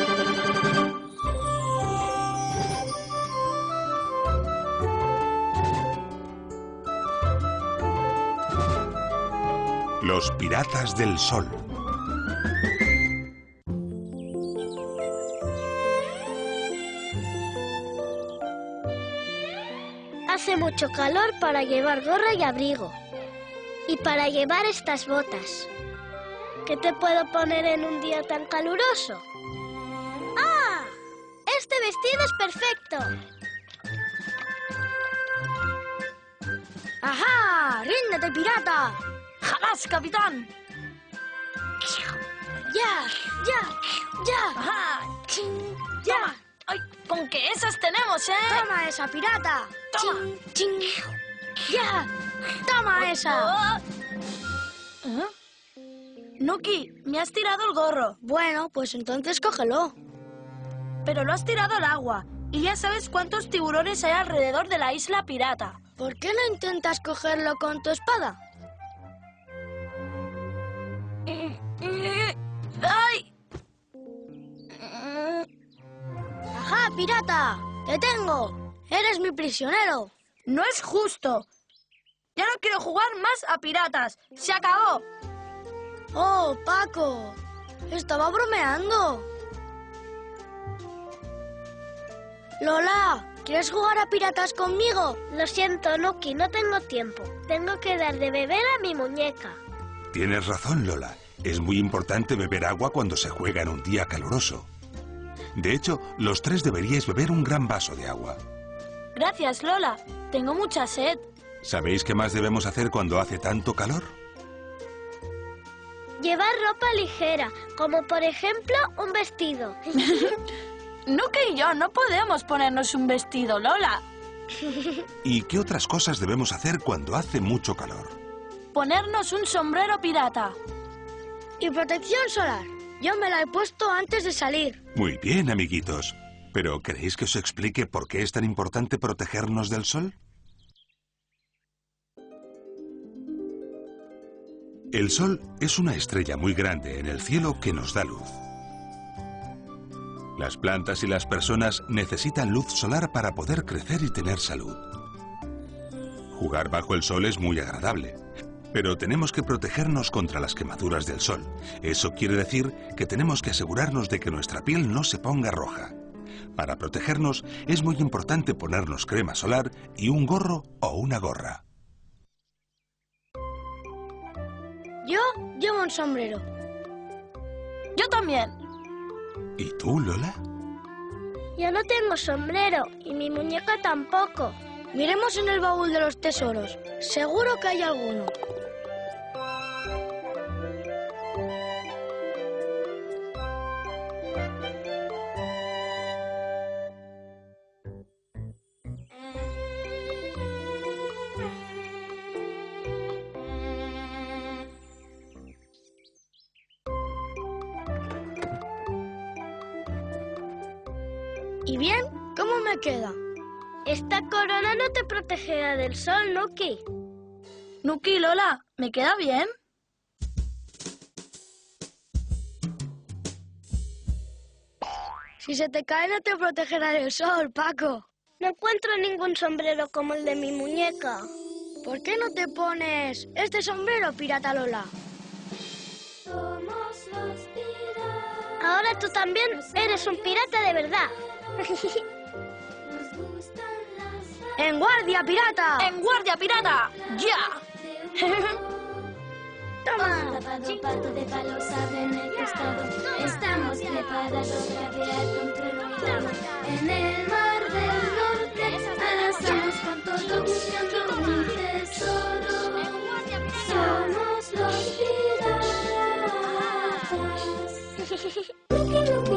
Los Piratas del Sol. Hace mucho calor para llevar gorra y abrigo. Y para llevar estas botas. ¿Qué te puedo poner en un día tan caluroso? ¡Ah! Este vestido es perfecto. ¡Ajá! ¡Ríndete, pirata! ¡Jamás, capitán! ¡Ya! ¡Ya! ¡Ya! ¡Ajá! ¡Ya! ¡Ay! ¡Con que esas tenemos, eh! ¡Toma esa, pirata! ¡Toma! ¡Ching! ¡Ya! ¡Toma esa! ¿Eh? Nuki, me has tirado el gorro. Bueno, pues entonces cógelo. Pero lo has tirado al agua. Y ya sabes cuántos tiburones hay alrededor de la isla pirata. ¿Por qué no intentas cogerlo con tu espada? ¡Ay! ¡Ajá, pirata! ¡Te tengo! ¡Eres mi prisionero! ¡No es justo! Ya no quiero jugar más a piratas. ¡Se acabó! ¡Oh, Paco! Estaba bromeando. Lola, ¿quieres jugar a piratas conmigo? Lo siento, Nuki, no tengo tiempo. Tengo que dar de beber a mi muñeca. Tienes razón, Lola. Es muy importante beber agua cuando se juega en un día caluroso. De hecho, los tres deberíais beber un gran vaso de agua. Gracias, Lola. Tengo mucha sed. ¿Sabéis qué más debemos hacer cuando hace tanto calor? Llevar ropa ligera, como por ejemplo un vestido. Nuki y yo no podemos ponernos un vestido, Lola. ¿Y qué otras cosas debemos hacer cuando hace mucho calor? Ponernos un sombrero pirata. Y protección solar. Yo me la he puesto antes de salir. Muy bien, amiguitos. ¿Pero queréis que os explique por qué es tan importante protegernos del sol? El sol es una estrella muy grande en el cielo que nos da luz. Las plantas y las personas necesitan luz solar para poder crecer y tener salud. Jugar bajo el sol es muy agradable, pero tenemos que protegernos contra las quemaduras del sol. Eso quiere decir que tenemos que asegurarnos de que nuestra piel no se ponga roja. Para protegernos es muy importante ponernos crema solar y un gorro o una gorra. Yo llevo un sombrero. Yo también. ¿Y tú, Lola? Yo no tengo sombrero y mi muñeca tampoco. Miremos en el baúl de los tesoros. Seguro que hay alguno. ¿Y bien? ¿Cómo me queda? Esta corona no te protegerá del sol, Nuki. Nuki, Lola, ¿me queda bien? Si se te cae no te protegerá del sol, Paco. No encuentro ningún sombrero como el de mi muñeca. ¿Por qué no te pones este sombrero, pirata Lola? Ahora tú también eres un pirata de verdad. ¡En guardia, pirata! ¡En guardia, pirata! ¡Ya! ¡Toma! Pato de palo sabe en el costado. Estamos preparados para pelear contra el octavo. En el mar del norte arrasamos con todo buscando un tesoro. Somos los piratas.